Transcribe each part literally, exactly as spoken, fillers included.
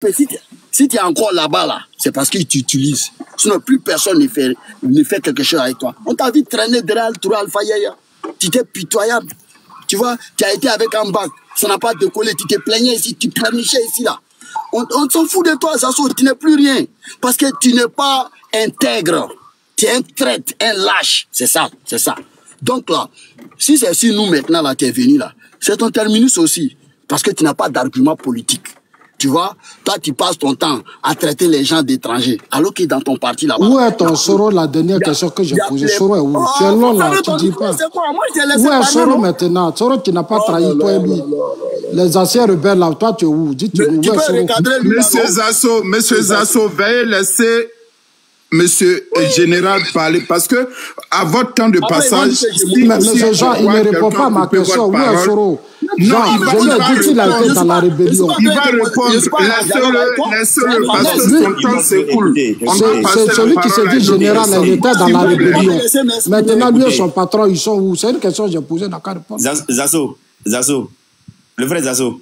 Si tu si es encore là-bas, là, c'est parce qu'ils t'utilisent. Sinon, plus personne ne fait, ne fait quelque chose avec toi. On t'a vu traîner derrière le tour Alpha Yaya. Tu étais pitoyable. Tu vois, tu as été avec un bac. Ça n'a pas décollé. Tu t'es plaigné ici, tu planifiais ici, là. On, on s'en fout de toi, Zazo. Tu n'es plus rien. Parce que tu n'es pas intègre. Tu es un traître, un lâche. C'est ça, c'est ça. Donc là, si c'est si nous maintenant, là, tu es venu là, c'est ton terminus aussi. Parce que tu n'as pas d'argument politique. Tu vois, toi, tu passes ton temps à traiter les gens d'étrangers, alors que dans ton parti là-bas. Où est ton Soro, la dernière question que j'ai posée? Soro est où? Oh, tu es long là, tu dis pas. Où est Soro maintenant? Soro, tu n'as pas oh, trahi, toi et lui. Les anciens rebelles là, toi, tu es où? Dis-tu où est Soro? Monsieur Zasso, Monsieur Zasso, veuillez laisser Monsieur oui. Général parler, parce que à votre temps de ah, passage, si, mais Monsieur Jean, il ne répond pas à ma question. Où est Soro? Non, Jean, il va, je lui ai dit qu'il a été dans la rébellion. Il va répondre. Laissez-le, laissez-le, parce que son temps s'écoule. C'est celui qui se dit général, il était dans la rébellion. Maintenant, lui et son patron, ils sont où? C'est une question que j'ai posée dans la réponse. Zasso, Zasso, le frère Zasso,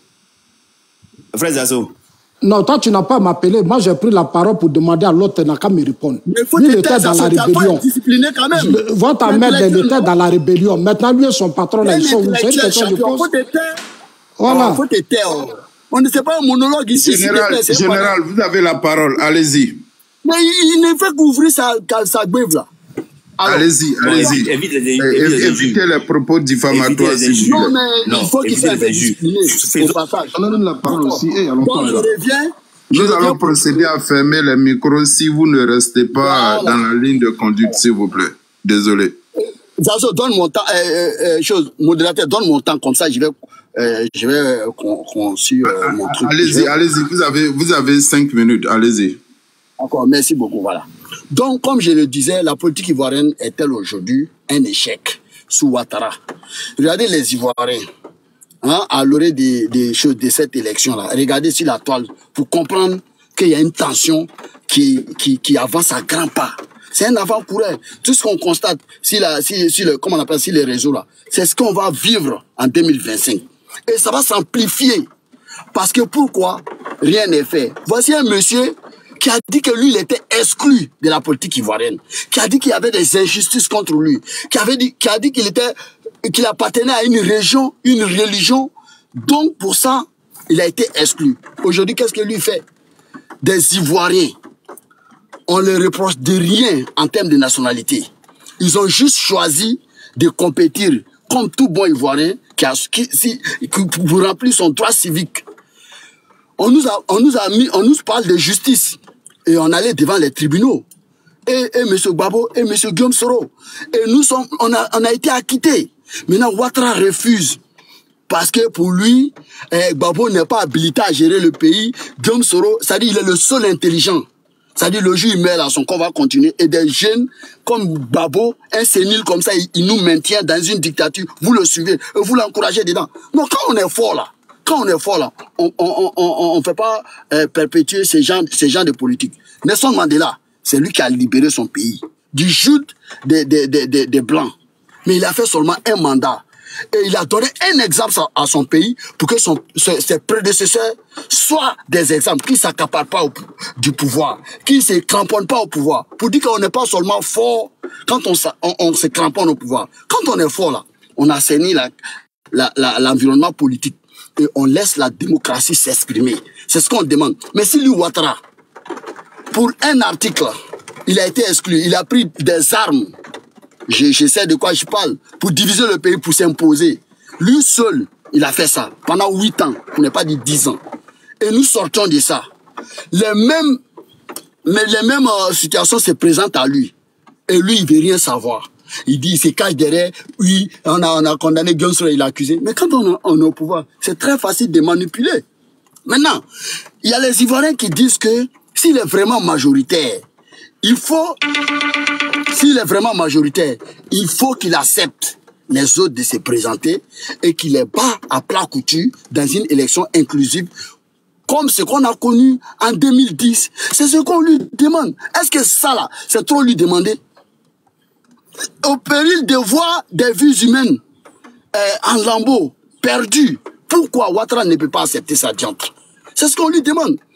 le frère Zasso. Non, toi, tu n'as pas m'appelé. Moi, j'ai pris la parole pour demander à l'autre, n'a qu'à me répondre. Lui, il était dans la rébellion. Votre mère, elle était dans la rébellion. Maintenant, lui et son patron, là, ils sont où? C'est une question que je pose. Voilà. On ne sait pas un monologue ici. Général, général, vous avez la parole. Allez-y. Mais il ne fait qu'ouvrir sa, sa grève, là. Allez-y, allez-y. Évitez les propos diffamatoires. Non, mais il faut qu'il soit discipliné au passage. On donne la parole aussi. Nous allons procéder à fermer les micros si vous ne restez pas dans la ligne de conduite, s'il vous plaît. Désolé. Zazo, donne mon temps. Chose, modérateur, donne mon temps comme ça, je vais, je vais conçu mon truc. Allez-y, allez-y. Vous avez, vous avez cinq minutes. Allez-y. Encore, merci beaucoup, voilà. Donc, comme je le disais, la politique ivoirienne est-elle aujourd'hui un échec sous Ouattara? Regardez les Ivoiriens, hein, à l'orée des, des choses de cette élection-là. Regardez sur la toile pour comprendre qu'il y a une tension qui, qui, qui avance à grands pas. C'est un avant-coureur. Tout ce qu'on constate sur, la, sur, sur, le, comment on appelle, sur les réseaux-là, c'est ce qu'on va vivre en deux mille vingt-cinq. Et ça va s'amplifier. Parce que pourquoi? Rien n'est fait. Voici un monsieur qui a dit que lui, il était exclu de la politique ivoirienne, qui a dit qu'il y avait des injustices contre lui, qui, avait dit, qui a dit qu'il était, qu'il appartenait à une région, une religion. Donc, pour ça, il a été exclu. Aujourd'hui, qu'est-ce que lui fait? Des Ivoiriens, on ne reproche de rien en termes de nationalité. Ils ont juste choisi de compétir comme tout bon Ivoirien qui, a, qui, si, qui pour remplir son droit civique. On nous, a, on, nous a mis, on nous parle de justice. Et on allait devant les tribunaux. Et, et M. Gbagbo et M. Guillaume Soro. Et nous sommes, on a, on a été acquittés. Maintenant, Ouattara refuse. Parce que pour lui, eh, Gbagbo n'est pas habilité à gérer le pays. Guillaume Soro, c'est-à-dire il est le seul intelligent. C'est-à-dire le jour où il meurt là, son corps va continuer. Et des jeunes comme Gbagbo, un sénile comme ça, il, il nous maintient dans une dictature. Vous le suivez et vous l'encouragez dedans. Non, quand on est fort là, quand on est fort là, on ne on, on, on fait pas euh, perpétuer ces gens, ces gens de politique. Nelson Mandela, c'est lui qui a libéré son pays du joug des, des, des, des, des Blancs. Mais il a fait seulement un mandat. Et il a donné un exemple à son pays pour que son, ses prédécesseurs soient des exemples qui ne s'accaparent pas au, du pouvoir, qui ne se cramponnent pas au pouvoir. Pour dire qu'on n'est pas seulement fort quand on, on, on se cramponne au pouvoir. Quand on est fort là, on assainit l'environnement la, la, la, politique. Et on laisse la démocratie s'exprimer. C'est ce qu'on demande. Mais si lui, Ouattara, pour un article, il a été exclu, il a pris des armes, je, je sais de quoi je parle, pour diviser le pays, pour s'imposer. Lui seul, il a fait ça pendant huit ans, pour ne pas dire dix ans. Et nous sortons de ça. Les mêmes, mais les mêmes euh, situations se présentent à lui. Et lui, il ne veut rien savoir. Il dit, il se cache derrière, oui, on a, on a condamné Guillaume Soro, il a accusé. Mais quand on, on est au pouvoir, c'est très facile de manipuler. Maintenant, il y a les Ivoiriens qui disent que s'il est vraiment majoritaire, il faut, s'il est vraiment majoritaire, il faut qu'il accepte les autres de se présenter et qu'il les bat à plat couture dans une élection inclusive comme ce qu'on a connu en deux mille dix. C'est ce qu'on lui demande. Est-ce que ça là, c'est trop lui demander? Au péril de voir des vies humaines euh, en lambeaux, perdues. Pourquoi Ouattara ne peut pas accepter sa diantre? C'est ce qu'on lui demande.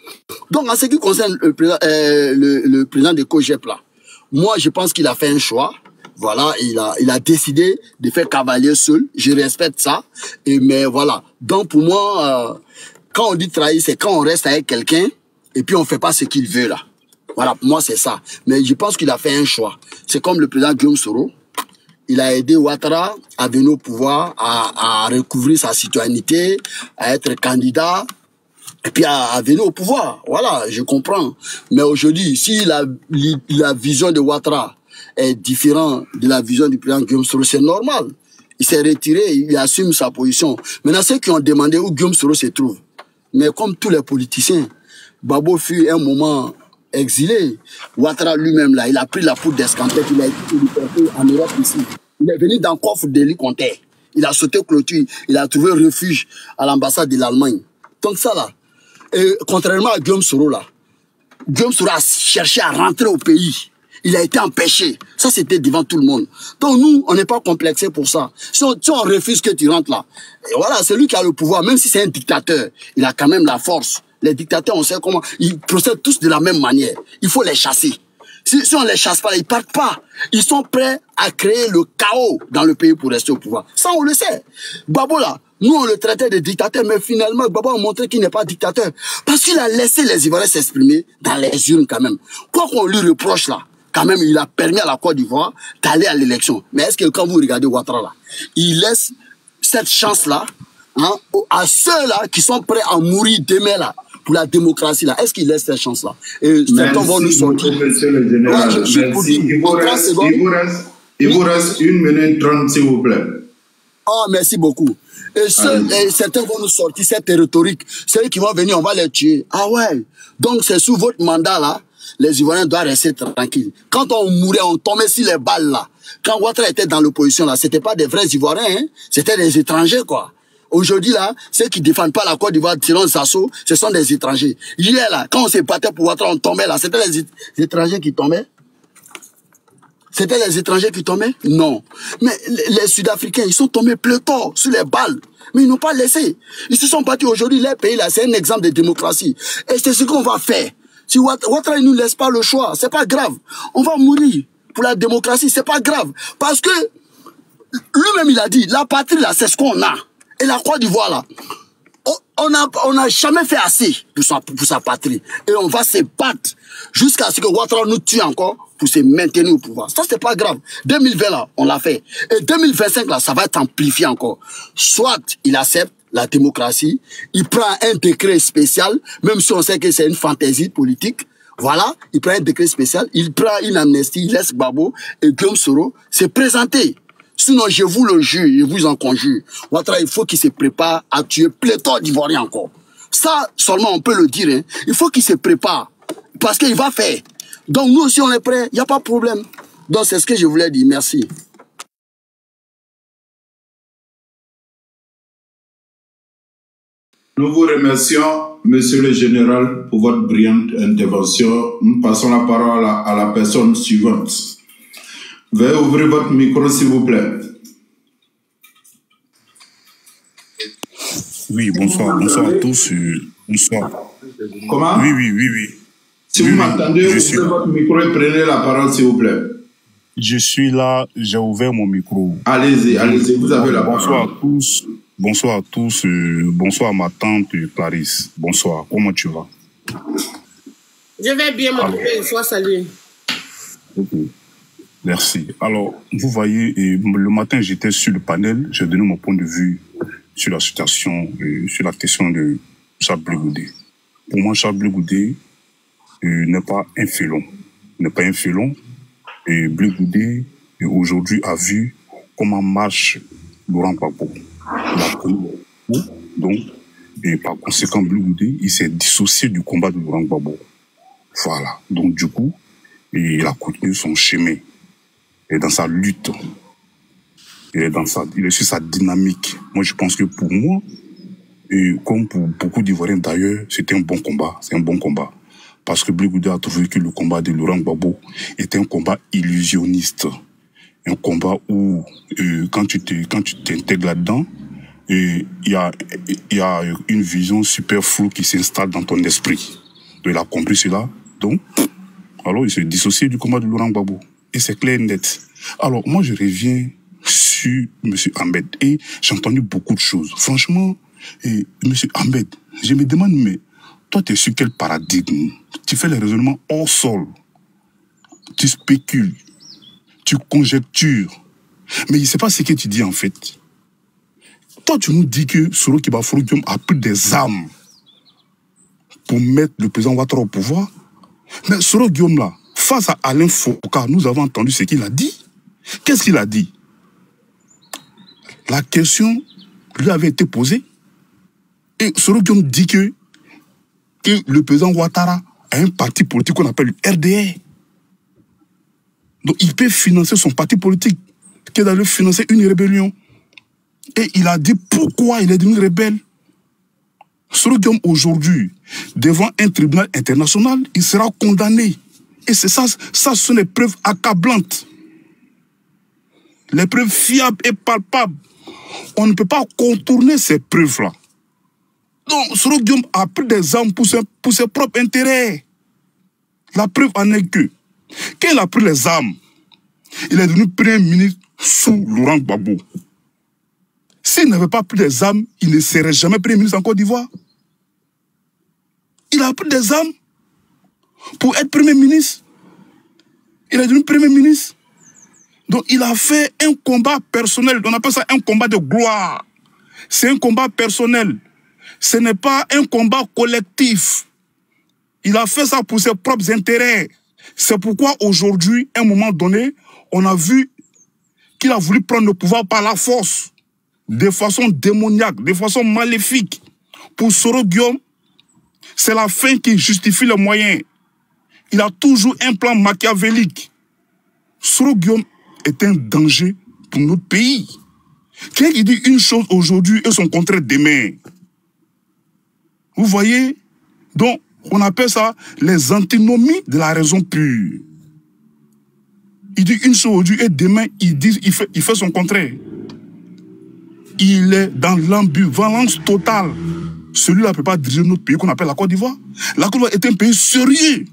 Donc, en ce qui concerne le président, euh, le, le président de COGEP, là, moi, je pense qu'il a fait un choix. Voilà, il a, il a décidé de faire cavalier seul. Je respecte ça. Et, mais voilà. Donc, pour moi, euh, quand on dit trahir, c'est quand on reste avec quelqu'un et puis on fait pas ce qu'il veut, là. Voilà, pour moi, c'est ça. Mais je pense qu'il a fait un choix. C'est comme le président Guillaume Soro. Il a aidé Ouattara à venir au pouvoir, à, à recouvrir sa citoyenneté, à être candidat, et puis à, à venir au pouvoir. Voilà, je comprends. Mais aujourd'hui, si la, la vision de Ouattara est différente de la vision du président Guillaume Soro, c'est normal. Il s'est retiré, il assume sa position. Maintenant, ceux qui ont demandé où Guillaume Soro se trouve. Mais comme tous les politiciens, Babo fut un moment exilé. Ouattara lui-même, là, il a pris la poudre d'escampette, il a été en Europe ici. Il est venu dans le coffre de l'Écontais. Il a sauté clôture, il a trouvé refuge à l'ambassade de l'Allemagne. Donc ça, là, et contrairement à Guillaume Soro, là, Guillaume Soro a cherché à rentrer au pays. Il a été empêché. Ça, c'était devant tout le monde. Donc nous, on n'est pas complexés pour ça. Si on, si on refuse que tu rentres là, et voilà, c'est lui qui a le pouvoir, même si c'est un dictateur, il a quand même la force. Les dictateurs, on sait comment, ils procèdent tous de la même manière. Il faut les chasser. Si, si on les chasse pas, ils partent pas. Ils sont prêts à créer le chaos dans le pays pour rester au pouvoir. Ça, on le sait. Babo, là, nous, on le traitait de dictateur, mais finalement, Babo a montré qu'il n'est pas dictateur. Parce qu'il a laissé les Ivoiriens s'exprimer dans les urnes, quand même. Quoi qu'on lui reproche, là, quand même, il a permis à la Côte d'Ivoire d'aller à l'élection. Mais est-ce que quand vous regardez Ouattara, là, il laisse cette chance-là, hein, à ceux-là qui sont prêts à mourir demain, là, pour la démocratie, là, est-ce qu'il laisse cette chance-là? Et certains vont nous sortir. Monsieur le général. Ouais, je Merci. Il vous, reste, il, vous reste, il vous reste une minute trente, s'il vous plaît. Oh, merci beaucoup. Et, ceux, et certains vont nous sortir cette rhétorique. Ceux qui vont venir, on va les tuer. Ah ouais. Donc, c'est sous votre mandat, là, les Ivoiriens doivent rester tranquilles. Quand on mourait, on tombait sur les balles, là. Quand Ouattara était dans l'opposition, là, c'était pas des vrais Ivoiriens, hein. C'était des étrangers, quoi. Aujourd'hui, là, ceux qui défendent pas la Côte d'Ivoire, selon Sasso, ce sont des étrangers. Hier, là, quand on s'est battu pour Ouattara, on tombait, là, c'était les étrangers qui tombaient. C'était les étrangers qui tombaient? Non. Mais les, les Sud-Africains, ils sont tombés pléthore sur les balles. Mais ils n'ont pas laissé. Ils se sont battus aujourd'hui. Les pays, là, c'est un exemple de démocratie. Et c'est ce qu'on va faire. Si Ouattara ne nous laisse pas le choix, c'est pas grave. On va mourir pour la démocratie, c'est pas grave. Parce que, lui-même, il a dit, la patrie, là, c'est ce qu'on a. Et la Côte d'Ivoire, là, on n'a on a jamais fait assez pour sa, pour sa patrie. Et on va se battre jusqu'à ce que Ouattara nous tue encore pour se maintenir au pouvoir. Ça, c'est pas grave. deux mille vingt, là, on l'a fait. Et deux mille vingt-cinq, là, ça va être amplifié encore. Soit il accepte la démocratie, il prend un décret spécial, même si on sait que c'est une fantaisie politique. Voilà, il prend un décret spécial, il prend une amnistie, il laisse Babo et Guillaume Soro se présenter. Sinon, je vous le jure, je vous en conjure, Ouattara, il faut qu'il se prépare à tuer pléthore d'Ivoiriens encore. Ça, seulement, on peut le dire. Hein. Il faut qu'il se prépare. Parce qu'il va faire. Donc, nous aussi, on est prêts. Il n'y a pas de problème. Donc, c'est ce que je voulais dire. Merci. Nous vous remercions, Monsieur le Général, pour votre brillante intervention. Nous passons la parole à, à la personne suivante. Veuillez ouvrir votre micro, s'il vous plaît. Oui, bonsoir, bonsoir à tous. Bonsoir. Comment? Oui, oui, oui, oui. Si oui, vous m'entendez, ouvrez suis... votre micro et prenez la parole, s'il vous plaît. Je suis là, j'ai ouvert mon micro. Allez-y, allez-y, vous avez la bonsoir parole. À tous, bonsoir à tous. Euh, bonsoir à ma tante Clarisse. Bonsoir, comment tu vas? Je vais bien, mon père, sois salué. Ok. Merci. Alors, vous voyez, et le matin, j'étais sur le panel, j'ai donné mon point de vue sur la situation, euh, sur la question de Charles Blé Goudé. Pour moi, Charles Blé Goudé euh, n'est pas un félon. N'est pas un félon. Et Blé Goudé, euh, aujourd'hui, a vu comment marche Laurent Gbagbo. Donc, et par conséquent, Blé Goudé, il s'est dissocié du combat de Laurent Gbagbo. Voilà. Donc, du coup, il a continué son chemin. Et dans sa lutte, et dans sa, il est sur sa dynamique. Moi, je pense que pour moi, et comme pour beaucoup d'Ivoiriens d'ailleurs, c'était un bon combat. C'est un bon combat. Parce que Blé Goudé a trouvé que le combat de Laurent Gbagbo était un combat illusionniste. Un combat où, euh, quand tu te, quand tu t'intègres là-dedans, il y a, il y a une vision super floue qui s'installe dans ton esprit. il a compris cela. Donc, alors il s'est dissocié du combat de Laurent Gbagbo. Et c'est clair et net. Alors, moi, je reviens sur M. Ahmed. Et j'ai entendu beaucoup de choses. Franchement, et, M. Ahmed, je me demande, mais toi, tu es sur quel paradigme? Tu fais les raisonnements hors sol. Tu spécules. Tu conjectures. Mais il ne sait pas ce que tu dis, en fait. Toi, tu nous dis que Soro Kibaforo Guillaume a pris des armes pour mettre le président Ouattara au pouvoir. Mais Soro Guillaume, là, face à Alain Foucault, nous avons entendu ce qu'il a dit. Qu'est-ce qu'il a dit? La question lui avait été posée. Et Soro Guillaume dit que, que le président Ouattara a un parti politique qu'on appelle le R D R. Donc il peut financer son parti politique, qui est d'aller financer une rébellion. Et il a dit pourquoi il est devenu rebelle. Soro Guillaume, aujourd'hui, devant un tribunal international, il sera condamné. Et c'est ça, ça sont des preuves accablantes. Les preuves fiables et palpables. On ne peut pas contourner ces preuves-là. Donc, Soro Guillaume a pris des armes pour ses, pour ses propres intérêts. La preuve en est que, quand il a pris les armes, il est devenu premier ministre sous Laurent Gbagbo. S'il n'avait pas pris des armes, il ne serait jamais premier ministre en Côte d'Ivoire. Il a pris des armes pour être premier ministre. Il est devenu premier ministre. Donc il a fait un combat personnel. On appelle ça un combat de gloire. C'est un combat personnel. Ce n'est pas un combat collectif. Il a fait ça pour ses propres intérêts. C'est pourquoi aujourd'hui, à un moment donné, on a vu qu'il a voulu prendre le pouvoir par la force, de façon démoniaque, de façon maléfique. Pour Soro Guillaume, c'est la fin qui justifie le moyen. Il a toujours un plan machiavélique. Soro Guillaume est un danger pour notre pays. Quelqu'un qui dit une chose aujourd'hui et son contraire demain. Vous voyez? Donc, on appelle ça les antinomies de la raison pure. Il dit une chose aujourd'hui et demain, il, dit, il, fait, il fait son contraire. Il est dans l'ambivalence totale. Celui-là ne peut pas diriger notre pays qu'on appelle la Côte d'Ivoire. La Côte d'Ivoire est un pays sérieux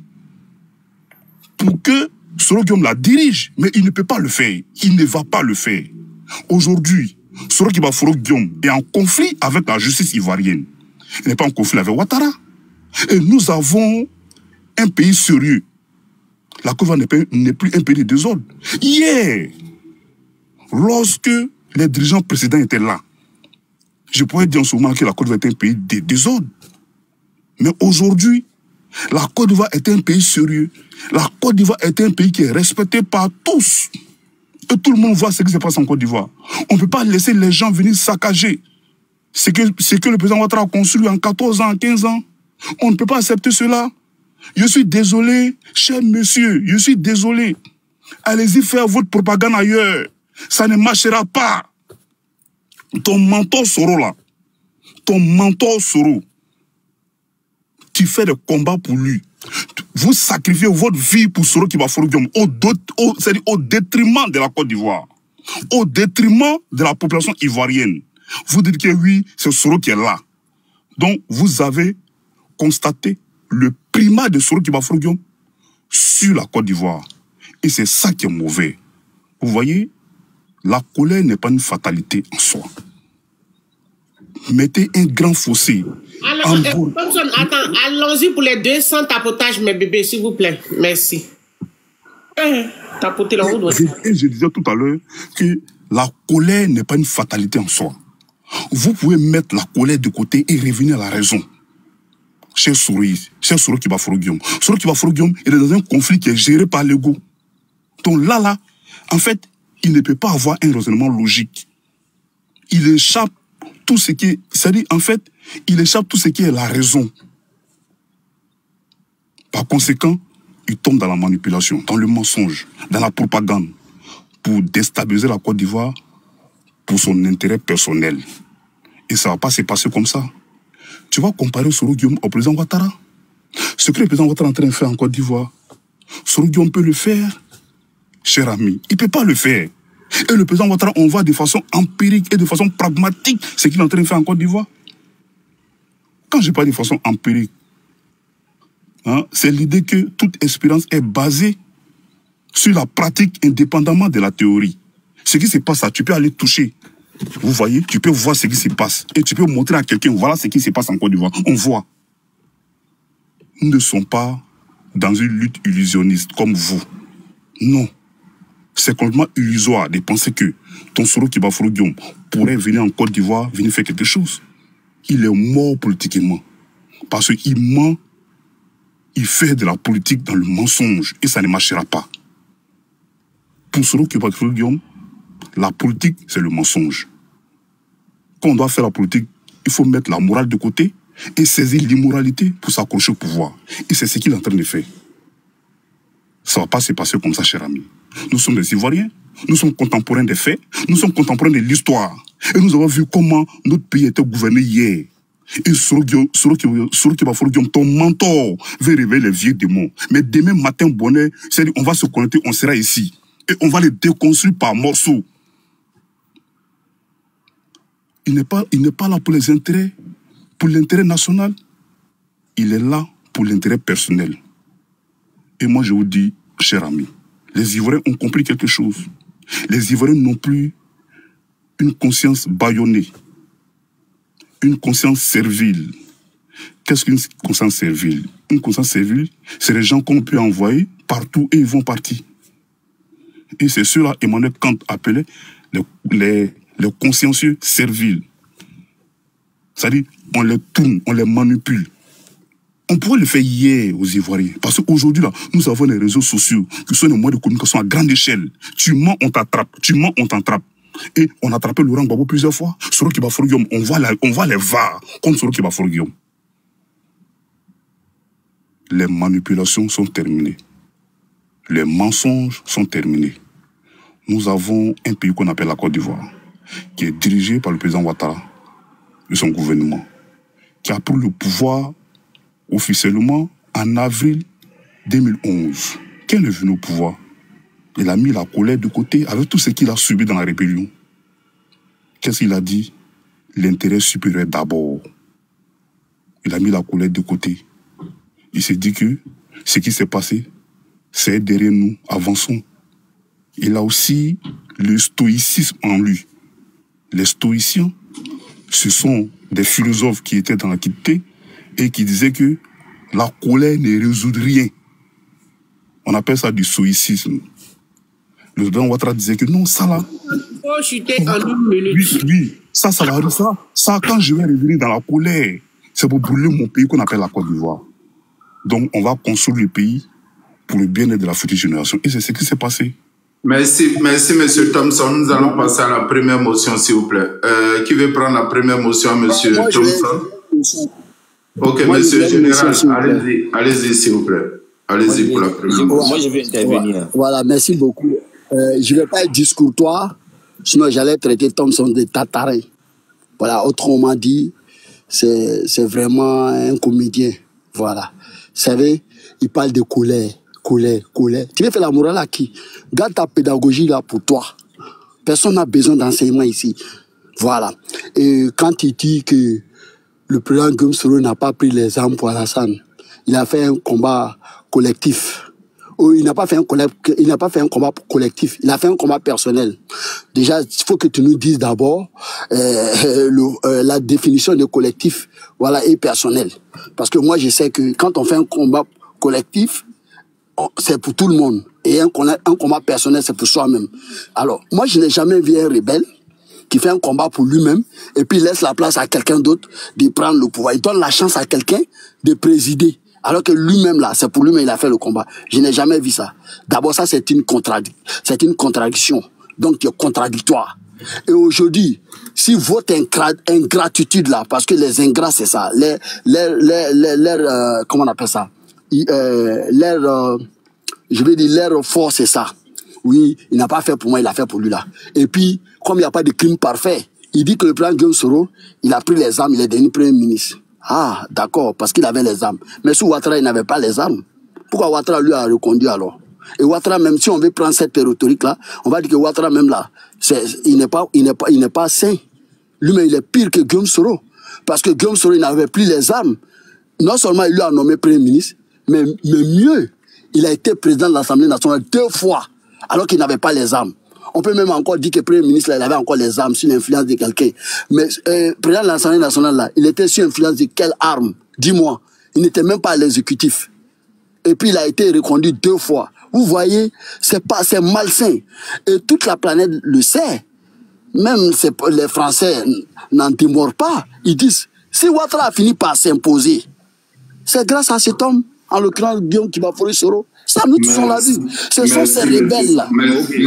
pour que Soro Guillaume la dirige, mais il ne peut pas le faire. Il ne va pas le faire. Aujourd'hui, Soro Guillaume est en conflit avec la justice ivoirienne. Il n'est pas en conflit avec Ouattara. Et nous avons un pays sérieux. La Côte d'Ivoire n'est plus un pays de désordre. Hier, lorsque les dirigeants précédents étaient là, je pourrais dire en ce moment que la Côte d'Ivoire est un pays de désordre. Mais aujourd'hui, la Côte d'Ivoire est un pays sérieux. La Côte d'Ivoire est un pays qui est respecté par tous. Et tout le monde voit ce qui se passe en Côte d'Ivoire. On ne peut pas laisser les gens venir saccager ce que, ce que le président Ouattara a construit en quatorze ans, en quinze ans. On ne peut pas accepter cela. Je suis désolé, cher monsieur, je suis désolé. Allez-y faire votre propagande ailleurs. Ça ne marchera pas. Ton mentor Soro là, ton mentor Soro, tu fais des combats pour lui. Vous sacrifiez votre vie pour Soro Kibaforo Guillaume au, au, au détriment de la Côte d'Ivoire, au détriment de la population ivoirienne. Vous dites que oui, c'est Soro qui est là. Donc vous avez constaté le primat de Soro Kibaforo Guillaume sur la Côte d'Ivoire. Et c'est ça qui est mauvais. Vous voyez, la colère n'est pas une fatalité en soi. Mettez un grand fossé. Alors, euh, Thompson, attends, allons-y pour les deux cents tapotages, mes bébés, s'il vous plaît. Merci. Euh, tapoter la route. Je, je disais tout à l'heure que la colère n'est pas une fatalité en soi. Vous pouvez mettre la colère de côté et revenir à la raison. Cher Soro, cher Soro Kibaforo Guillaume. Soro Kibaforo Guillaume, il est dans un conflit qui est géré par l'ego. Donc là, là, en fait, il ne peut pas avoir un raisonnement logique. Il échappe tout ce qui est... C'est-à-dire, en fait, il échappe tout ce qui est la raison. Par conséquent, il tombe dans la manipulation, dans le mensonge, dans la propagande, pour déstabiliser la Côte d'Ivoire pour son intérêt personnel. Et ça ne va pas se passer comme ça. Tu vas comparer Soro Guillaume au président Ouattara. Ce que le président Ouattara est en train de faire en Côte d'Ivoire, Soro Guillaume peut le faire, cher ami. Il ne peut pas le faire. Et le président Ouattara, on voit de façon empirique et de façon pragmatique ce qu'il est en train de faire en Côte d'Ivoire. Quand je parle de façon empirique, hein, c'est l'idée que toute expérience est basée sur la pratique indépendamment de la théorie. Ce qui se passe là, tu peux aller toucher. Vous voyez, tu peux voir ce qui se passe. Et tu peux montrer à quelqu'un, voilà ce qui se passe en Côte d'Ivoire. On voit. Nous ne sommes pas dans une lutte illusionniste comme vous. Non. C'est complètement illusoire de penser que Tonsoro Kibaforo Guillaume pourrait venir en Côte d'Ivoire, venir faire quelque chose. Il est mort politiquement. Parce qu'il ment, il fait de la politique dans le mensonge. Et ça ne marchera pas. Pour Tonsoro Kibaforo Guillaume, la politique, c'est le mensonge. Quand on doit faire la politique, il faut mettre la morale de côté et saisir l'immoralité pour s'accrocher au pouvoir. Et c'est ce qu'il est en train de faire. Ça ne va pas se passer comme ça, cher ami. Nous sommes des Ivoiriens, nous sommes contemporains des faits, nous sommes contemporains de l'histoire. Et nous avons vu comment notre pays était gouverné hier. Et Tonsoro Kibaforo Guillaume, ton mentor, veut réveiller les vieux démons. Mais demain matin, bonheur, c'est-à-dire on va se connecter, on sera ici. Et on va les déconstruire par morceaux. Il n'est pas, il n'est pas là pour les intérêts, pour l'intérêt national. Il est là pour l'intérêt personnel. Et moi, je vous dis, cher ami, les Ivoiriens ont compris quelque chose. Les Ivoiriens n'ont plus une conscience bâillonnée, une conscience servile. Qu'est-ce qu'une conscience servile? Une conscience servile, c'est les gens qu'on peut envoyer partout et ils vont partir. Et c'est cela Emmanuel Kant appelait les, les, les consciencieux serviles. C'est-à-dire, on les tourne, on les manipule. On pourrait le faire hier aux Ivoiriens. Parce qu'aujourd'hui, là, nous avons les réseaux sociaux qui sont des moyens de communication à grande échelle. Tu mens, on t'attrape. Tu mens, on t'attrape. Et on a attrapé Laurent Gbagbo plusieurs fois. Tonsoro Kibaforo Guillaume, on voit, la, on voit les V A R contre Tonsoro Kibaforo Guillaume. Les manipulations sont terminées. Les mensonges sont terminés. Nous avons un pays qu'on appelle la Côte d'Ivoire, qui est dirigé par le président Ouattara et son gouvernement, qui a pris le pouvoir officiellement en avril deux mille onze. Quand il est venu au pouvoir, il a mis la colère de côté avec tout ce qu'il a subi dans la rébellion. Qu'est-ce qu'il a dit? L'intérêt supérieur d'abord. Il a mis la colère de côté. Il s'est dit que ce qui s'est passé, c'est derrière nous, avançons. Il a aussi le stoïcisme en lui. Les stoïciens, ce sont des philosophes qui étaient dans l'Antiquité et qui disaient que la colère ne résout rien. On appelle ça du stoïcisme. Le président Ouattara disait que non, ça là... Oh, chuter en une minute. Oui, oui, ça, ça va ça, ça, quand je vais revenir dans la colère, c'est pour brûler mon pays qu'on appelle la Côte d'Ivoire. Donc, on va construire le pays pour le bien-être de la future génération. Et c'est ce qui s'est passé. Merci, merci, M. Thompson. Nous allons passer à la première motion, s'il vous plaît. Euh, qui veut prendre la première motion, M. Thompson? Ok, moi, monsieur le général, allez-y, allez-y, s'il vous plaît. Allez-y pour la première motion. Moi, je vais intervenir. Voilà, merci beaucoup. Euh, je ne vais pas être discourtois, sinon j'allais traiter Thompson de tatarin. Voilà, autrement dit, c'est vraiment un comédien. Voilà. Vous savez, il parle de colère, colère, colère. Tu veux faire la morale à qui? Garde ta pédagogie là pour toi. Personne n'a besoin d'enseignement ici. Voilà. Et quand il dit que le président Guillaume Soro n'a pas pris les armes pour Alassane, il a fait un combat collectif. Il n'a pas fait un il n'a pas fait un combat collectif, il a fait un combat personnel. Déjà, il faut que tu nous dises d'abord euh, le, euh, la définition de collectif, voilà, et personnel. Parce que moi, je sais que quand on fait un combat collectif, c'est pour tout le monde. Et un, un combat personnel, c'est pour soi-même. Alors, moi, je n'ai jamais vu un rebelle qui fait un combat pour lui-même et puis il laisse la place à quelqu'un d'autre de prendre le pouvoir. Il donne la chance à quelqu'un de présider. Alors que lui-même, là, c'est pour lui-même, il a fait le combat. Je n'ai jamais vu ça. D'abord, ça, c'est une contradiction. C'est une contradiction. Donc, qui est contradictoire. Et aujourd'hui, si votre ingratitude, là, parce que les ingrats, c'est ça, les, les, les, les, les euh, comment on appelle ça? Euh, leur, euh, je vais dire, leur force, c'est ça. Oui, il n'a pas fait pour moi, il a fait pour lui, là. Et puis, comme il n'y a pas de crime parfait, il dit que le président Guillaume Soro, il a pris les armes, il est devenu premier ministre. Ah, d'accord, parce qu'il avait les armes. Mais sous Ouattara, il n'avait pas les armes. Pourquoi Ouattara lui a reconduit alors? Et Ouattara, même si on veut prendre cette rhétorique-là, on va dire que Ouattara, même là, il n'est pas, il n'est pas, il n'est pas sain. Lui-même, il est pire que Guillaume Soro. Parce que Guillaume Soro, il n'avait plus les armes. Non seulement il lui a nommé premier ministre, Mais, mais mieux, il a été président de l'Assemblée nationale deux fois, alors qu'il n'avait pas les armes. On peut même encore dire que le Premier ministre, il avait encore les armes sous l'influence de quelqu'un. Mais euh, président de l'Assemblée nationale, là, il était sous l'influence de quelle arme? Dis-moi. Il n'était même pas à l'exécutif. Et puis, il a été reconduit deux fois. Vous voyez, c'est pas, c'est malsain. Et toute la planète le sait. Même les Français n'en démordent pas. Ils disent, si Ouattara a fini par s'imposer, c'est grâce à cet homme, en l'occurrence Guillaume Kibafory Soro. Ça, nous tous on l'a vu. Ce sont ces rebelles-là. Moi,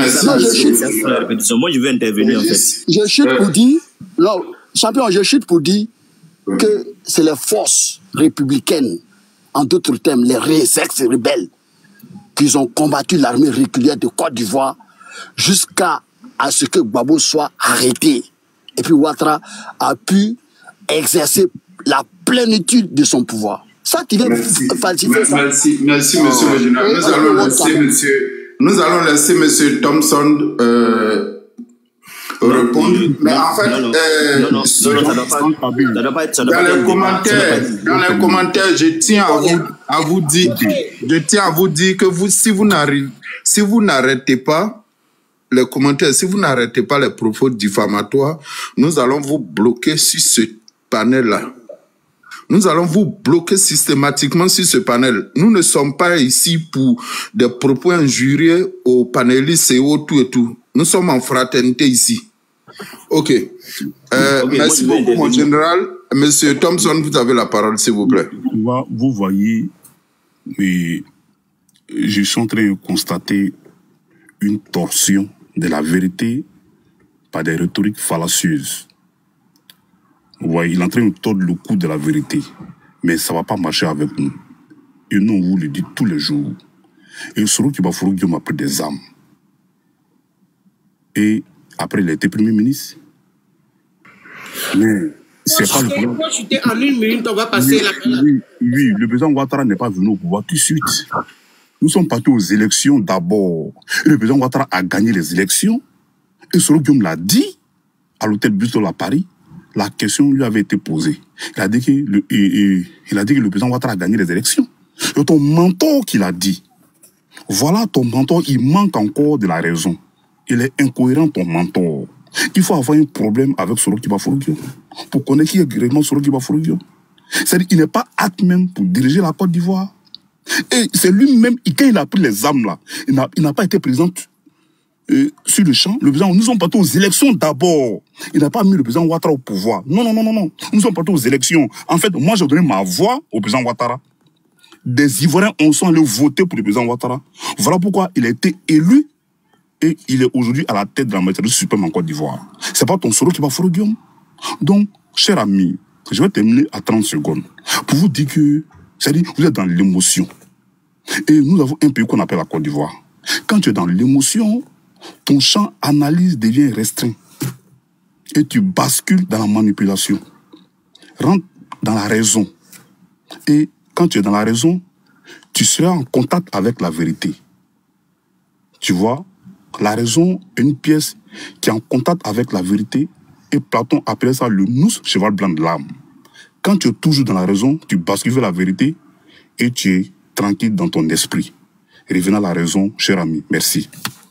je veux intervenir, en fait. Je chute pour dire, non, champion, je chute pour dire que c'est les forces républicaines, en d'autres termes, les ex-rebelles, qui ont combattu l'armée régulière de Côte d'Ivoire jusqu'à à ce que Gbagbo soit arrêté. Et puis Ouattara a pu exercer la plénitude de son pouvoir. Ça qui vient falsifier ça. Merci, merci, monsieur le général. Nous allons laisser monsieur, nous allons laisser monsieur Thompson euh, répondre. Mais en fait, dans les commentaires, dans les commentaires, je tiens à vous, à vous dire, je tiens à vous dire que vous, si vous n'arrêtez, si vous n'arrêtez pas les commentaires, si vous n'arrêtez pas les propos diffamatoires, nous allons vous bloquer sur ce panel-là. Nous allons vous bloquer systématiquement sur ce panel. Nous ne sommes pas ici pour des propos injurieux aux panélistes et au tout et tout. Nous sommes en fraternité ici. Ok. Euh, okay merci beaucoup, mon général. Monsieur Thompson, vous avez la parole, s'il vous plaît. Vous voyez, mais je suis en train de constater une torsion de la vérité par des rhétoriques fallacieuses. Vous voyez, il est en train de tordre le cou de la vérité. Mais ça ne va pas marcher avec nous. Et nous, on vous le dit tous les jours. Et Soro Kibafory Guillaume a pris des armes. Et après, il a été Premier ministre. Mais c'est pas le problème. Moi, chuter en une minute, on va passer oui, la... Oui, oui, le président Ouattara n'est pas venu au pouvoir tout de suite. Nous sommes partis aux élections d'abord. Et le président Ouattara a gagné les élections. Et Soro Guillaume l'a dit à l'hôtel Bristol à Paris. La question lui avait été posée. Il a dit que le, et, et, il a dit que le président Ouattara a gagné les élections. Et ton mentor qui l'a dit. Voilà ton mentor, il manque encore de la raison. Il est incohérent, ton mentor. Il faut avoir un problème avec Soro Kibafory Guillaume pour connaître qui est réellement Soro Kibafory Guillaume. C'est-à-dire qu'il n'est pas apte même pour diriger la Côte d'Ivoire. Et c'est lui-même, quand il a pris les armes là, il n'a pas été président euh, sur le champ. Le président, nous sommes partis aux élections d'abord. Il n'a pas mis le président Ouattara au pouvoir. Non, non, non, non, non. Nous sommes partis aux élections. En fait, moi, j'ai donné ma voix au président Ouattara. Des Ivoiriens ont sont allés voter pour le président Ouattara. Voilà pourquoi il a été élu et il est aujourd'hui à la tête de la magistrature suprême en Côte d'Ivoire. C'est pas ton Soro Kibafory Guillaume. Donc, cher ami, je vais terminer à trente secondes pour vous dire que, c'est-à-dire, vous êtes dans l'émotion. Et nous avons un pays qu'on appelle la Côte d'Ivoire. Quand tu es dans l'émotion, ton champ analyse devient restreint. Et tu bascules dans la manipulation. Rentre dans la raison. Et quand tu es dans la raison, tu seras en contact avec la vérité. Tu vois, la raison est une pièce qui est en contact avec la vérité. Et Platon appelait ça le nous, cheval blanc de l'âme. Quand tu es toujours dans la raison, tu bascules vers la vérité et tu es tranquille dans ton esprit. Revenez à la raison, cher ami. Merci.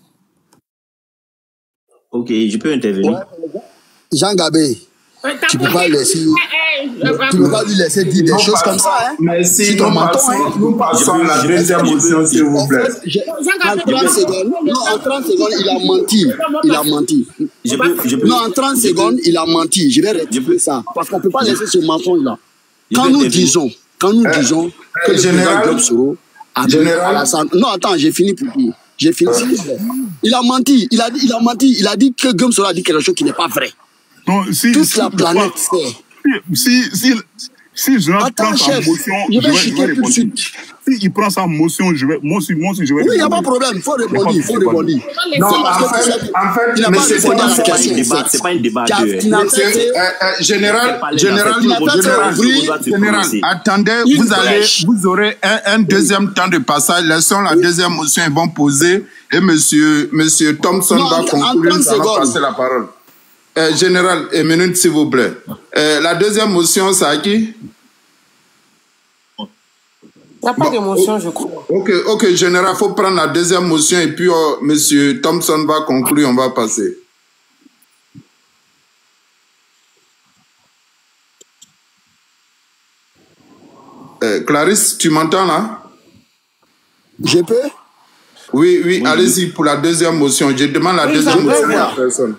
Ok, je peux intervenir. Ouais. Jean Gabé, tu ne peux pas laisser, tu peux pas lui laisser dire des choses comme ça. Hein? Merci. Si nous, passons, hein? nous passons à la deuxième motion, s'il vous plaît. En trente secondes, non, en trente secondes, il a menti. Il a menti. Je peux, je peux, non, en trente secondes, il a menti. Je vais rectifier ça. Parce qu'on ne peut pas laisser ce mensonge-là. Quand nous disons, quand nous disons que le président Guillaume Soro a donné à la santé. Non, attends, j'ai fini pour dire. J'ai fini. Il a menti. Il a, il a menti. Il a dit que Guillaume Soro a dit quelque chose qui n'est pas vrai. Non, si, Toute si, la planète sait. Si, si, si je prends sa motion, je vais chuter tout de suite. Si il prend sa motion, je vais, moi aussi, moi aussi, je vais. Oui, il n'y a pas de problème. Il faut répondre. Il faut répondre. Non, en fait, en fait, il n'a pas répondu à la question. C'est pas un débat. Général, général, général, attendez, vous allez, vous aurez un, un deuxième temps de passage. Laissons la deuxième motion, ils vont poser et monsieur, monsieur Thompson non, va conclure. Nous allons passer la parole. Euh, général, une minute s'il vous plaît. Euh, la deuxième motion, c'est à qui? Il n'y a pas bon, d'émotion, je crois. Ok, ok, général, il faut prendre la deuxième motion et puis oh, M. Thompson va conclure, on va passer. Euh, Clarisse, tu m'entends là? Je peux? Oui, oui, oui. Allez-y pour la deuxième motion. Je demande la oui, deuxième motion à la personne.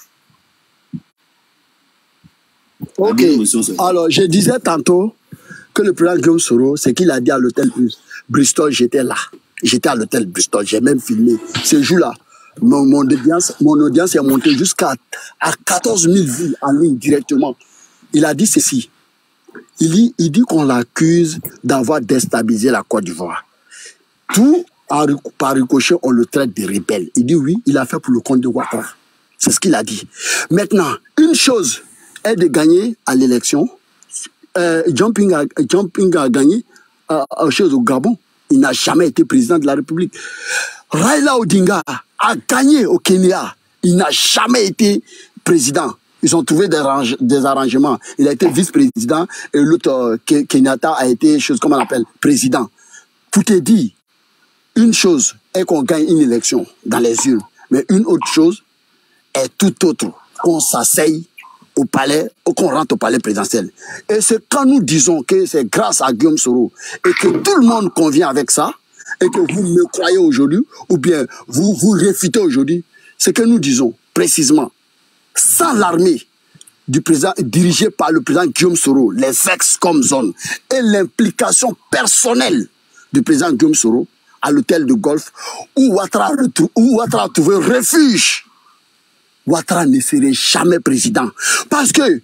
Ok, alors je disais tantôt que le président Guillaume Soro, c'est qu'il a dit à l'hôtel Bristol, j'étais là. J'étais à l'hôtel Bristol, j'ai même filmé. Ce jour-là, mon, mon, audience, mon audience est montée jusqu'à à quatorze mille vues en ligne directement. Il a dit ceci. Il dit, il dit qu'on l'accuse d'avoir déstabilisé la Côte d'Ivoire. Tout par ricochet, on le traite de rebelle. Il dit oui, il a fait pour le compte de Ouattara. C'est ce qu'il a dit. Maintenant, une chose est de gagner à l'élection. Euh, Jumping, a, Jumping a gagné euh, chose au Gabon. Il n'a jamais été président de la République. Raila Odinga a gagné au Kenya. Il n'a jamais été président. Ils ont trouvé des, range, des arrangements. Il a été vice-président et l'autre, euh, Kenyatta, a été, chose, comment on appelle, président. Pour te dire, une chose est qu'on gagne une élection dans les urnes, mais une autre chose est tout autre, qu'on s'asseye au palais, ou qu'on rentre au palais présidentiel. Et c'est quand nous disons que c'est grâce à Guillaume Soro et que tout le monde convient avec ça, et que vous me croyez aujourd'hui, ou bien vous vous réfutez aujourd'hui, c'est que nous disons précisément, sans l'armée du président dirigée par le président Guillaume Soro, les ex-com zones et l'implication personnelle du président Guillaume Soro à l'hôtel de golf où Ouattara, où Ouattara a trouvé refuge, Ouattara ne serait jamais président. Parce que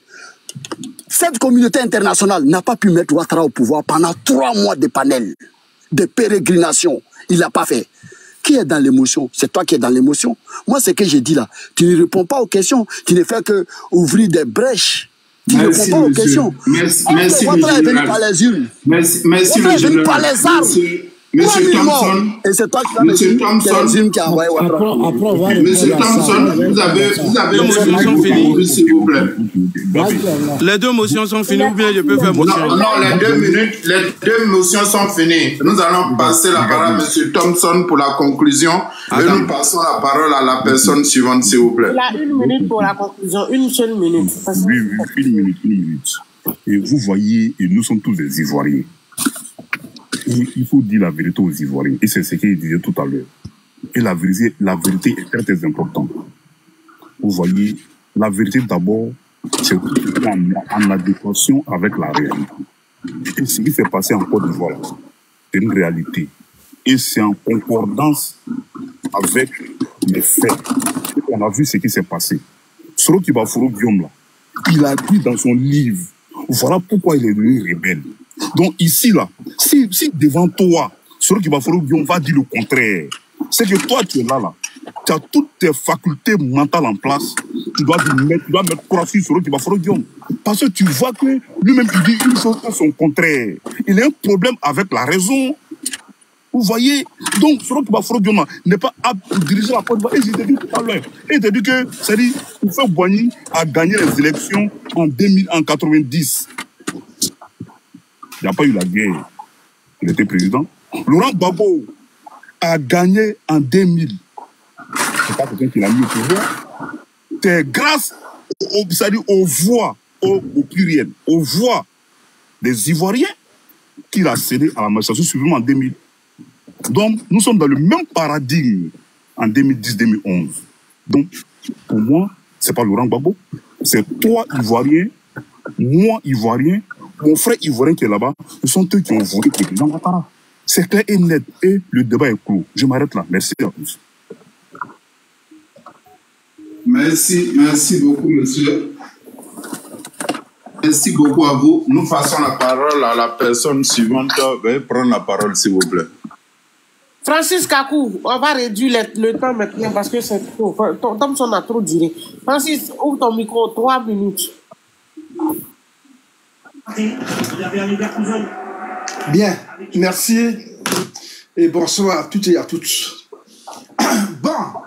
cette communauté internationale n'a pas pu mettre Ouattara au pouvoir pendant trois mois de panel, de pérégrination. Il ne l'a pas fait. Qui est dans l'émotion? C'est toi qui es dans l'émotion. Moi, ce que j'ai dit là, tu ne réponds pas aux questions. Tu ne fais que ouvrir des brèches. Tu ne réponds pas aux questions. Merci, merci, Ouattara est venu par les urnes. Merci, merci, Ouattara est venu par les armes. Monsieur Thompson, et c'est toi qui Monsieur Thompson, qui a envoyé Ouattara. Monsieur Thompson, vous avez, vous avez les motions sont finies, s'il vous plaît. Les deux motions sont finies ou bien je peux faire motion? Non, non, les deux minutes, les deux motions sont finies. Nous allons passer la parole à Monsieur Thompson pour la conclusion et nous passons la parole à la personne suivante, s'il vous plaît. Il a une minute pour la conclusion, une seule minute. Oui, oui, une minute, une minute. Et vous voyez, et nous sommes tous des Ivoiriens. Il faut dire la vérité aux Ivoiriens. Et c'est ce qu'il disait tout à l'heure. Et la vérité, la vérité est très, très importante. Vous voyez, la vérité d'abord, c'est en, en adéquation avec la réalité. Et ce qui s'est passé en Côte d'Ivoire, c'est une réalité. Et c'est en concordance avec les faits. Et on a vu ce qui s'est passé. Soro Kibaforo Guillaume, là, il a dit dans son livre, voilà pourquoi il est devenu rebelle. Donc ici, là, si, si devant toi, Soro Kibaforo Guillaume va dire le contraire, c'est que toi, tu es là, là. Tu as toutes tes facultés mentales en place. Tu dois mettre, tu dois mettre croix sur Soro Kibaforo Guillaume. Parce que tu vois que lui-même, il dit une chose à son contraire. Il a un problème avec la raison. Vous voyez? Donc, Soro Kibaforo Guillaume n'est pas apte pour diriger la Côte d'Ivoire. Et je t'ai dit tout à l'heure. Et je t'ai dit que, c'est-à-dire, Houphouët Boigny a gagné les élections en deux mille, en quatre-vingt-dix. Il n'y a pas eu la guerre. Il était président. Laurent Gbagbo a gagné en deux mille. C'est pas quelqu'un qui l'a mis au pouvoir. C'est grâce au, c'est-à-dire aux voix, au, au pluriel, aux voix des Ivoiriens qu'il a cédé à la magistrature suprême en deux mille. Donc, nous sommes dans le même paradigme en deux mille dix deux mille onze. Donc, pour moi, ce n'est pas Laurent Gbagbo, c'est toi, Ivoirien, moi, Ivoirien, mon frère ivoirien qui est là-bas, ce sont eux qui ont voté pour le président Ouattara. C'est clair et net. Et le débat est clos. Je m'arrête là. Merci à tous. Merci, merci beaucoup, monsieur. Merci beaucoup à vous. Nous passons la parole à la personne suivante. Veuillez prendre la parole, s'il vous plaît. Francis Kakou, on va réduire le, le temps maintenant parce que c'est trop. Thompson a trop duré. Francis, ouvre ton micro, trois minutes. Bien, merci et bonsoir à toutes et à tous. Bon,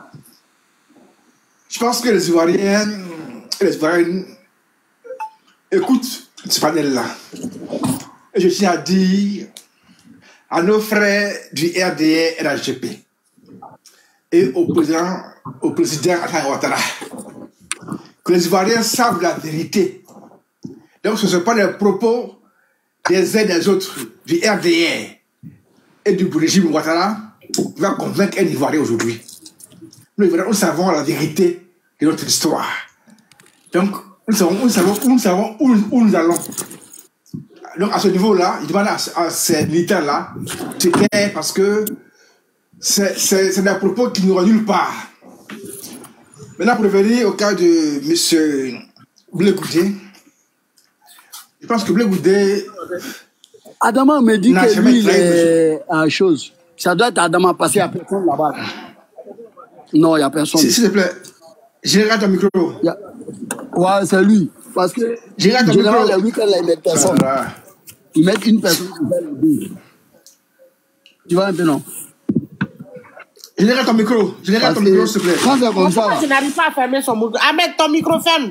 je pense que les Ivoiriens et les Ivoiriennes écoutent ce panel-là. Et je tiens à dire à nos frères du R D R, R H G P et au président, au président Alassane Ouattara que les Ivoiriens savent la vérité. Donc ce ne sont pas les propos des uns et des autres du R D R et du régime Ouattara qui va convaincre un Ivoirien aujourd'hui. Nous, nous savons la vérité de notre histoire. Donc, nous savons, nous savons, nous savons où, où nous allons. Donc, à ce niveau-là, il demande à, à ces militaires-là, c'était parce que c'est des propos qui nous rendent nulle part. Maintenant, pour revenir au cas de M. Blé Goudé, je pense que Blé Goudé. Adama me dit que lui, il est à chose. Ça doit être Adama parce qu'il n'y a personne là-bas. Non, il n'y a personne. S'il te plaît, général ton micro. A... Ouais, c'est lui. Parce que général ton micro. Les week-ends, là, ils mettent personne. Ils mettent une personne qui fait le deux. Tu vois un peu, non? Général ton micro. Général ton micro, s'il te plaît. Quand c'est comme ça. Je n'arrive pas à fermer son micro. Ahmed, ton micro ferme.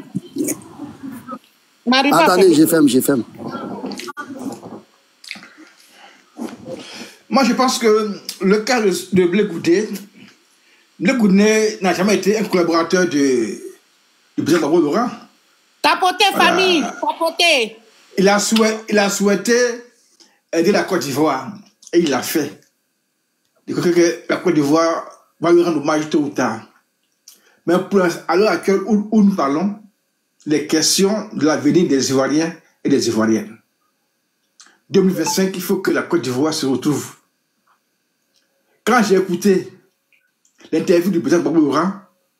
Attendez, je ferme, je ferme. Moi, je pense que le cas de, de Blé Goudé, Blé Goudé n'a jamais été un collaborateur de, du président Gbagbo Laurent. Tapoter, voilà. Famille, tapoter. Il a, souhaité, il a souhaité aider la Côte d'Ivoire et il l'a fait. Il croit que la Côte d'Ivoire va lui rendre hommage tôt ou tard. Mais pour, à l'heure actuelle où, où nous parlons, les questions de l'avenir des Ivoiriens et des Ivoiriennes. deux mille vingt-cinq, il faut que la Côte d'Ivoire se retrouve. Quand j'ai écouté l'interview du président Gbagbo Laurent,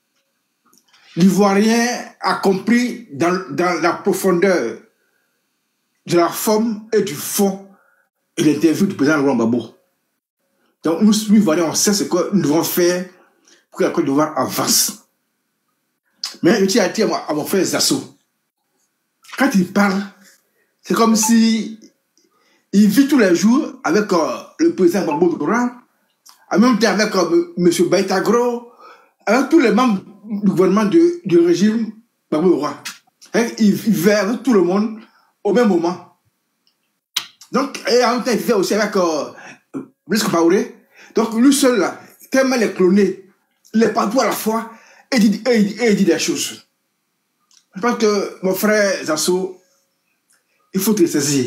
l'Ivoirien a compris dans, dans la profondeur de la forme et du fond de l'interview du président Laurent Gbagbo. Donc nous, nous Ivoiriens, on sait ce que nous devons faire pour que la Côte d'Ivoire avance. Mais je tiens à dire à mon frère Zasso, quand il parle, c'est comme si il vit tous les jours avec euh, le président Gbagbo Laurent, en même temps avec euh, M. Baïtagro, avec tous les membres du gouvernement de, du régime Gbagbo Laurent. Il vivait avec tout le monde au même moment. Donc, et en même temps, il vivait aussi avec euh, Blaise Compaoré. Donc, lui seul, là, tellement il est cloné, il est partout à la fois, et il dit, et il dit, et il dit des choses. Je pense que mon frère Zasso, il faut te saisir.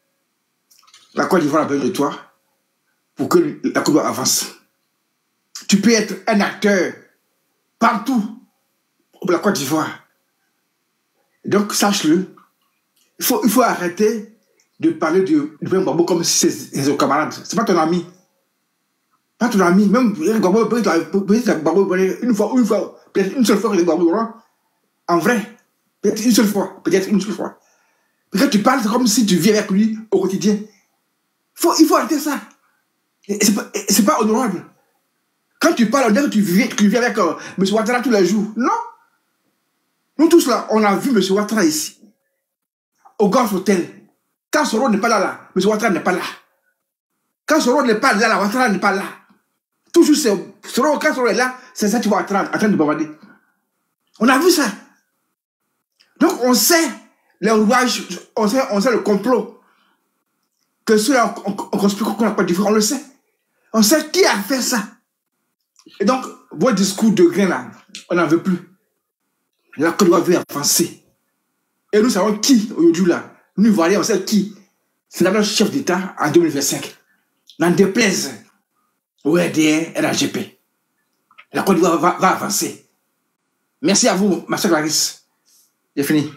La Côte d'Ivoire a besoin de toi pour que la Côte d'Ivoire avance. Tu peux être un acteur partout pour la Côte d'Ivoire. Donc, sache-le. Il faut, il faut arrêter de parler de président Gbagbo comme si c'est un camarade. Ce n'est pas ton ami. Pas ton ami. Même Gbagbo, une fois, une fois, peut-être une seule fois que Gbagbo Laurent, en vrai, peut-être une seule fois, peut-être une seule fois. Parce que tu parles comme si tu vis avec lui au quotidien. Faut, il faut arrêter ça. C'est pas, pas honorable. Quand tu parles, on dirait que tu vis, tu vis avec euh, M. Ouattara tous les jours. Non. Nous tous là, on a vu M. Ouattara ici, au Golf Hotel. Quand Soro n'est pas là, là, M. Ouattara n'est pas là. Quand Soro n'est pas là, là, Ouattara n'est pas là. Toujours c'est Soro, quand Soro est là, c'est ça que tu vois Ouattara en train de bavarder. On a vu ça. Donc on sait les rouages, on sait, on sait le complot. Que ceux-là, on, on construit qu'on n'a pas de on le sait. On sait qui a fait ça. Et donc, votre discours de grain là, on n'en veut plus. La Côte d'Ivoire veut avancer. Et nous savons qui, aujourd'hui là, nous Ivoiriens, on sait qui. C'est d'abord le chef d'État en deux mille vingt-cinq. N'en déplaise au R D R, R H G P. La Côte d'Ivoire va, va avancer. Merci à vous, ma soeur Clarisse. J'ai fini.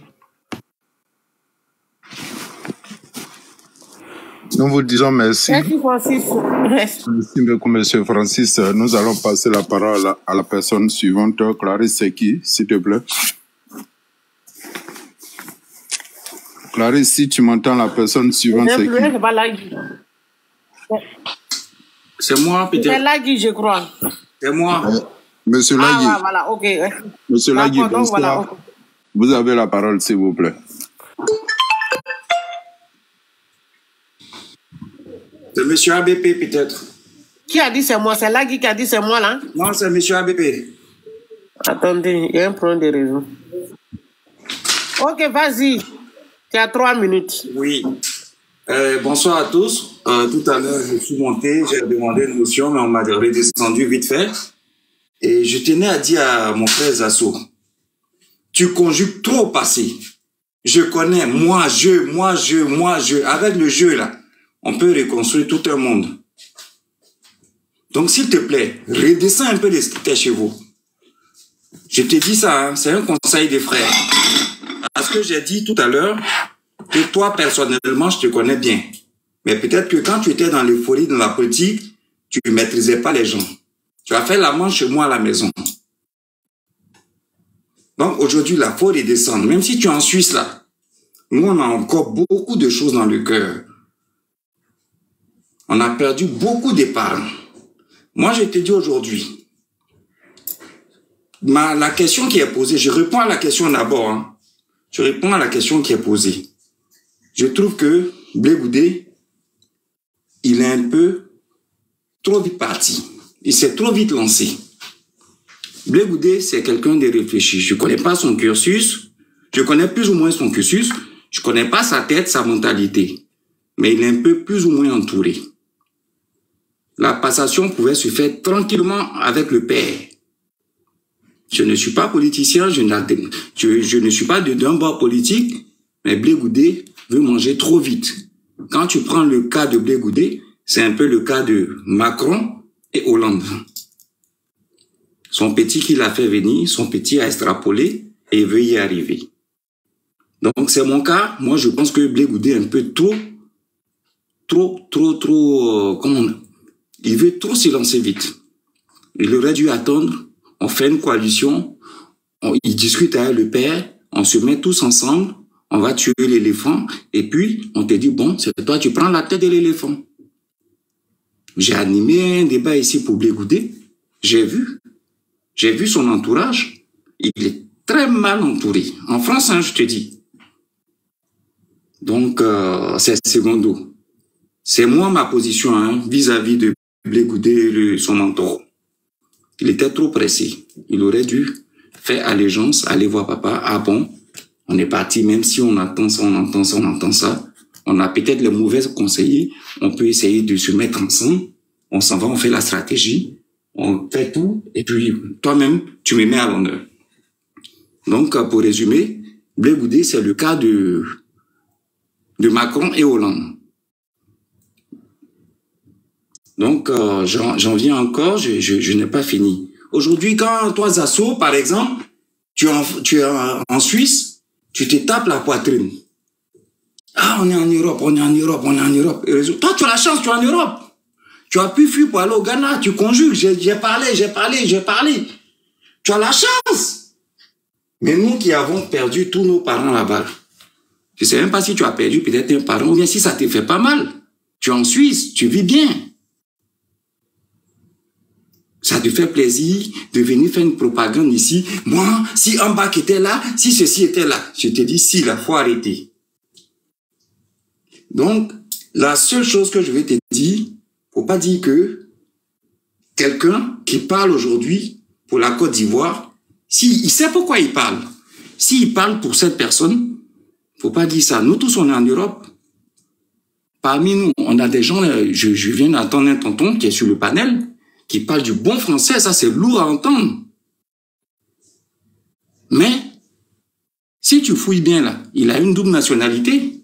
Nous vous disons merci. Merci, Francis. Merci beaucoup, monsieur Francis. Nous allons passer la parole à, à la personne suivante. Clarisse, c'est qui, s'il te plaît? Clarisse, si tu m'entends, la personne suivante, c'est qui? C'est pas Lagui. C'est moi, peut-être. C'est Lagui, je crois. C'est moi. Euh, monsieur Lagui. Ah, voilà, ok. Monsieur Lagui, bonsoir. Voilà, okay. Vous avez la parole, s'il vous plaît. C'est monsieur A B P, peut-être. Qui a dit c'est moi? C'est Lagui qui a dit c'est moi, là? Non, c'est monsieur A B P. Attendez, il y a un problème de réseau. Ok, vas-y. Tu as trois minutes. Oui. Euh, bonsoir à tous. Euh, tout à l'heure, je suis monté, j'ai demandé une notion, mais on m'a redescendu vite fait. Et je tenais à dire à mon frère Zasso, tu conjugues trop au passé. Je connais, moi, je, moi, je, moi, je. Avec le jeu, là, on peut reconstruire tout un monde. Donc, s'il te plaît, redescends un peu les tes chevaux. Je te dis ça, hein, c'est un conseil des frères. Parce que j'ai dit tout à l'heure que toi, personnellement, je te connais bien. Mais peut-être que quand tu étais dans l'euphorie, dans la politique, tu ne maîtrisais pas les gens. Tu as fait la manche chez moi à la maison. Donc, aujourd'hui, là, il faut redescendre. Même si tu es en Suisse, là, nous, on a encore beaucoup de choses dans le cœur. On a perdu beaucoup d'épargne. Moi, je te dis aujourd'hui, ma, la question qui est posée, je réponds à la question d'abord. Hein. Je réponds à la question qui est posée. Je trouve que Blé Goudé, il est un peu trop vite parti. Il s'est trop vite lancé. Blé Goudé, c'est quelqu'un de réfléchi. Je ne connais pas son cursus. Je connais plus ou moins son cursus. Je ne connais pas sa tête, sa mentalité. Mais il est un peu plus ou moins entouré. La passation pouvait se faire tranquillement avec le père. Je ne suis pas politicien, je, je, je ne suis pas d'un bord politique, mais Blé Goudé veut manger trop vite. Quand tu prends le cas de Blé Goudé, c'est un peu le cas de Macron et Hollande. Son petit qui l'a fait venir, son petit a extrapolé et il veut y arriver. Donc c'est mon cas. Moi je pense que Blé Goudé est un peu trop, trop, trop, trop, euh, comment on, il veut trop se lancer vite. Il aurait dû attendre, on fait une coalition, on, il discute avec le père, on se met tous ensemble, on va tuer l'éléphant et puis on te dit bon, c'est toi tu prends la tête de l'éléphant. J'ai animé un débat ici pour Blé Goudé, j'ai vu. J'ai vu son entourage, il est très mal entouré. En France, hein, je te dis. Donc, euh, c'est secondo. C'est moi ma position hein, vis-à-vis de Blé Goudé, son mentor. Il était trop pressé. Il aurait dû faire allégeance, aller voir papa. Ah bon, on est parti, même si on entend ça, on entend ça, on entend ça. On a peut-être les mauvais conseillers. On peut essayer de se mettre ensemble. On s'en va, on fait la stratégie. On fait tout, et puis toi-même, tu me mets à l'honneur. Donc, pour résumer, Blé Goudé, c'est le cas de, de Macron et Hollande. Donc, euh, j'en viens encore, je, je, je n'ai pas fini. Aujourd'hui, quand toi, Zasso, par exemple, tu es, en, tu es en, en Suisse, tu te tapes la poitrine. Ah, on est en Europe, on est en Europe, on est en Europe. Et toi, tu as la chance, tu es en Europe. Tu as pu fuir pour aller au Ghana, tu conjugues, j'ai parlé, j'ai parlé, j'ai parlé. Tu as la chance. Mais nous qui avons perdu tous nos parents là-bas, je ne sais même pas si tu as perdu peut-être un parent, ou bien si ça te fait pas mal. Tu es en Suisse, tu vis bien. Ça te fait plaisir de venir faire une propagande ici. Moi, si un bac était là, si ceci était là, je te dis, si, là, il faut arrêter. Donc, la seule chose que je vais te dire, faut pas dire que quelqu'un qui parle aujourd'hui pour la Côte d'Ivoire, si, il sait pourquoi il parle. S'il parle pour cette personne, faut pas dire ça. Nous tous, on est en Europe. Parmi nous, on a des gens, je, je viens d'entendre un tonton qui est sur le panel, qui parle du bon français, ça c'est lourd à entendre. Mais, si tu fouilles bien là, il a une double nationalité.